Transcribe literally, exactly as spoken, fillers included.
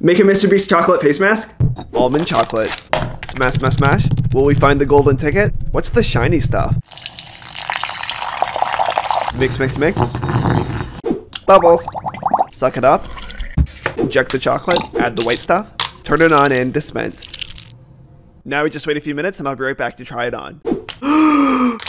Make a MrBeast chocolate face mask. Almond chocolate. Smash, smash, smash. Will we find the golden ticket? What's the shiny stuff? Mix, mix, mix. Bubbles. Suck it up. Inject the chocolate. Add the white stuff. Turn it on and dispense. Now we just wait a few minutes and I'll be right back to try it on.